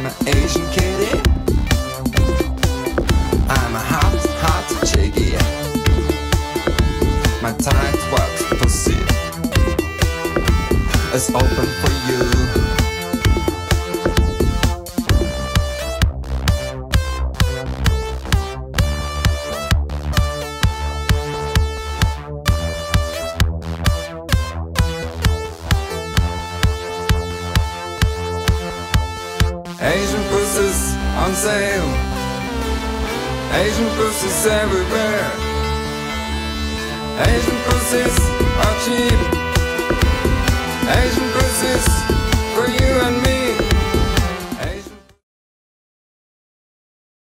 an Asian kitty. I'm a hot chickie. My tight wax pussy is open for you. Asian pussies on sale, Asian pussies everywhere. Asian pussies are cheap, Asian pussies